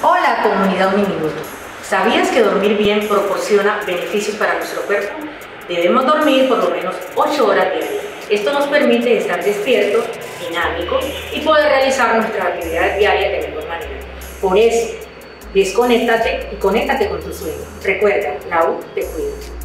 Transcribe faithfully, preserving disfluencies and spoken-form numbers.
Hola comunidad Uniminuto. ¿Sabías que dormir bien proporciona beneficios para nuestro cuerpo? Debemos dormir por lo menos ocho horas diarias. Esto nos permite estar despiertos, dinámicos y poder realizar nuestras actividades diarias de mejor manera. Por eso, desconéctate y conéctate con tu sueño. Recuerda, la U te cuida.